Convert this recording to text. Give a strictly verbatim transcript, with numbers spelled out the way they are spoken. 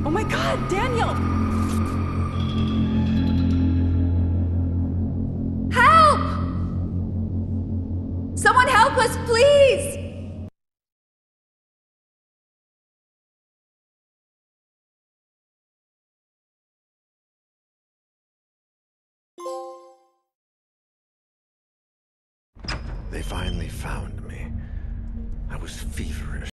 Oh my God, Daniel! Help! Someone help us, please! They finally found me. I was feverish.